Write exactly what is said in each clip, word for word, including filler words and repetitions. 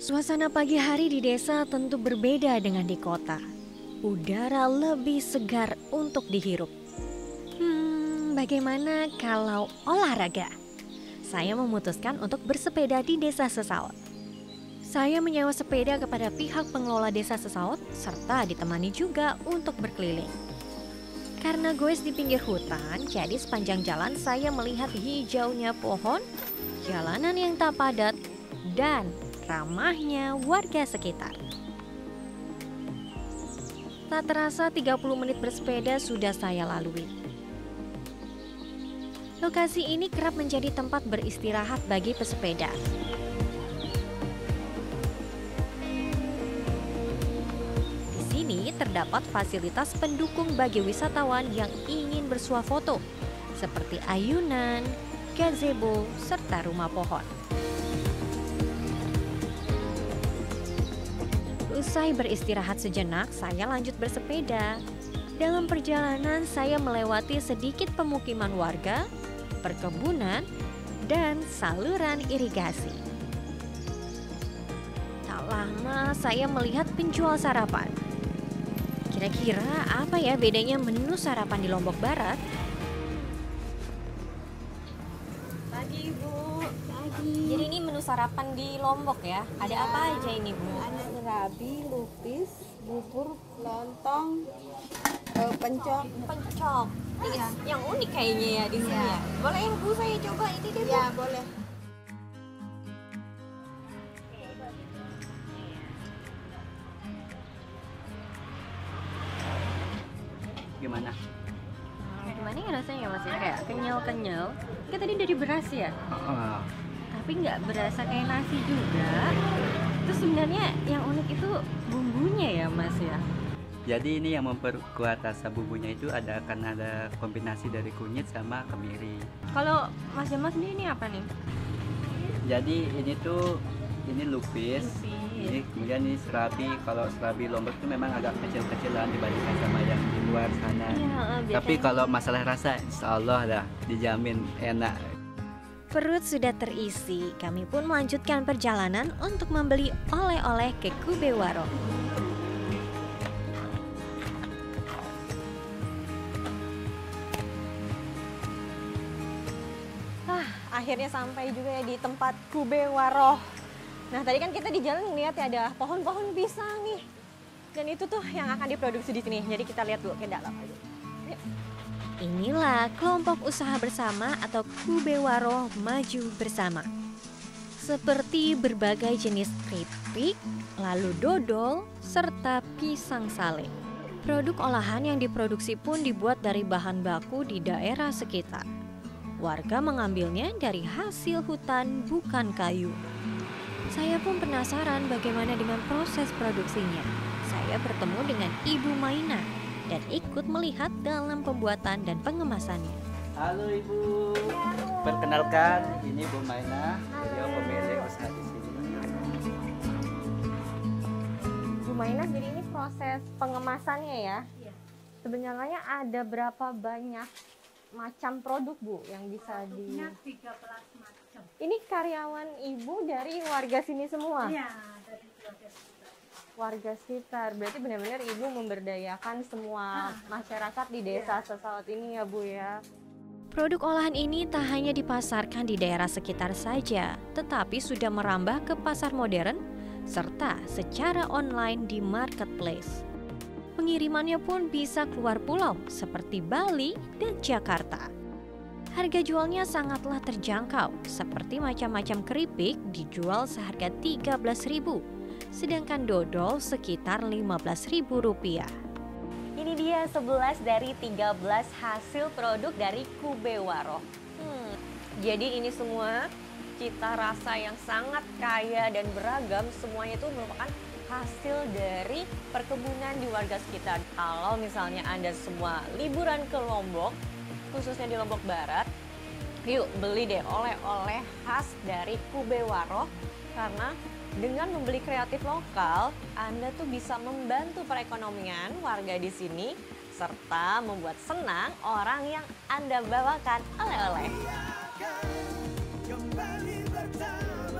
Suasana pagi hari di desa tentu berbeda dengan di kota. Udara lebih segar untuk dihirup. Hmm, bagaimana kalau olahraga? Saya memutuskan untuk bersepeda di desa Sesaut. Saya menyewa sepeda kepada pihak pengelola desa Sesaut serta ditemani juga untuk berkeliling. Karena goes di pinggir hutan, jadi sepanjang jalan saya melihat hijaunya pohon, jalanan yang tak padat, dan ramahnya warga sekitar. Tak terasa tiga puluh menit bersepeda sudah saya lalui. Lokasi ini kerap menjadi tempat beristirahat bagi pesepeda. Di sini terdapat fasilitas pendukung bagi wisatawan yang ingin bersuah foto, seperti ayunan, gazebo, serta rumah pohon. Usai beristirahat sejenak, saya lanjut bersepeda. Dalam perjalanan, saya melewati sedikit pemukiman warga, perkebunan, dan saluran irigasi. Tak lama, saya melihat penjual sarapan. Kira-kira apa ya bedanya menu sarapan di Lombok Barat? Pagi Bu. Pagi. Jadi ini menu sarapan di Lombok ya? Ada Ya. apa aja ini Bu? Ada serabi, lupis, bubur, lontong, eh, pencok. Pencok. Ini Iya. yang unik kayaknya ya di sini Iya. ya. Boleh ya Bu saya coba ini deh Bu? Ya boleh. Gimana? Hmm, gimana ya rasanya Mas ya? Kayak kenyal-kenyal. Kan tadi dari beras ya? Oh, Tapi nggak berasa kayak nasi juga. Terus sebenarnya yang unik itu bumbunya ya Mas ya? jadi ini yang memperkuat rasa bumbunya itu ada karena ada kombinasi dari kunyit sama kemiri. Kalau Mas Jamal sendiri ini apa nih? Jadi ini tuh ini lupis, Lupis. ini kemudian ini serabi. Kalau serabi Lombok itu memang agak kecil-kecilan dibandingkan sama yang di luar sana. Iya, Tapi kalau masalah rasa, insya Allah dah dijamin enak. perut sudah terisi, kami pun melanjutkan perjalanan untuk membeli oleh-oleh ke Kube Waro. Ah, akhirnya sampai juga ya di tempat Kube Waroh. Nah tadi kan kita di jalan ngeliat ya ada pohon-pohon pisang nih. Dan itu tuh yang akan diproduksi di sini. Jadi kita lihat dulu ke dalam. Yuk. Inilah kelompok usaha bersama atau Kube Waro Maju Bersama. Seperti berbagai jenis keripik, lalu dodol, serta pisang sale. Produk olahan yang diproduksi pun dibuat dari bahan baku di daerah sekitar. Warga mengambilnya dari hasil hutan bukan kayu. Saya pun penasaran bagaimana dengan proses produksinya. Saya bertemu dengan Ibu Maina dan ikut melihat dalam pembuatan dan pengemasannya. Halo Ibu, perkenalkan ini Bu Maina, beliau pemilik usaha di sini. Bu Maina, jadi ini proses pengemasannya ya? Iya. Sebenarnya ada berapa banyak macam produk Bu yang bisa di... tiga belas macam. Ini karyawan Ibu dari warga sini semua? Iya, dari keluarga kita. Warga sekitar, berarti benar-benar Ibu memberdayakan semua masyarakat di desa Sesaut ini ya Bu ya? Produk olahan ini tak hanya dipasarkan di daerah sekitar saja, tetapi sudah merambah ke pasar modern serta secara online di marketplace. Pengirimannya pun bisa keluar pulau seperti Bali dan Jakarta. Harga jualnya sangatlah terjangkau, seperti macam-macam keripik dijual seharga tiga belas ribu rupiah, sedangkan dodol sekitar lima belas ribu rupiah. Ini dia sebelas dari tiga belas hasil produk dari Kube Waro. Hmm, jadi ini semua cita rasa yang sangat kaya dan beragam, semuanya itu merupakan hasil dari perkebunan di warga sekitar. Kalau misalnya Anda semua liburan ke Lombok, khususnya di Lombok Barat, yuk beli deh oleh-oleh khas dari Kube Waro, karena dengan membeli kreatif lokal, Anda tuh bisa membantu perekonomian warga di sini serta membuat senang orang yang Anda bawakan oleh-oleh.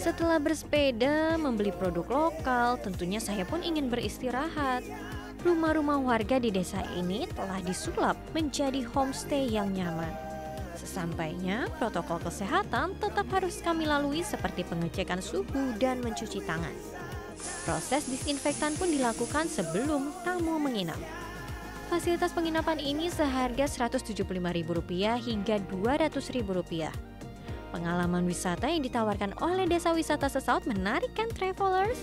Setelah bersepeda, membeli produk lokal, tentunya saya pun ingin beristirahat. Rumah-rumah warga di desa ini telah disulap menjadi homestay yang nyaman. Sesampainya, protokol kesehatan tetap harus kami lalui seperti pengecekan suhu dan mencuci tangan. Proses disinfektan pun dilakukan sebelum tamu menginap. Fasilitas penginapan ini seharga seratus tujuh puluh lima ribu rupiah hingga dua ratus ribu rupiah. Pengalaman wisata yang ditawarkan oleh Desa Wisata Sesaut menarik kan travelers?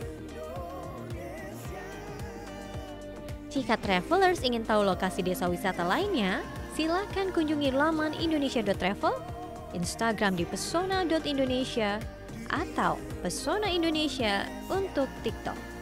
Jika travelers ingin tahu lokasi desa wisata lainnya, silakan kunjungi laman indonesia dot travel, Instagram di pesona dot indonesia, atau Pesona Indonesia untuk TikTok.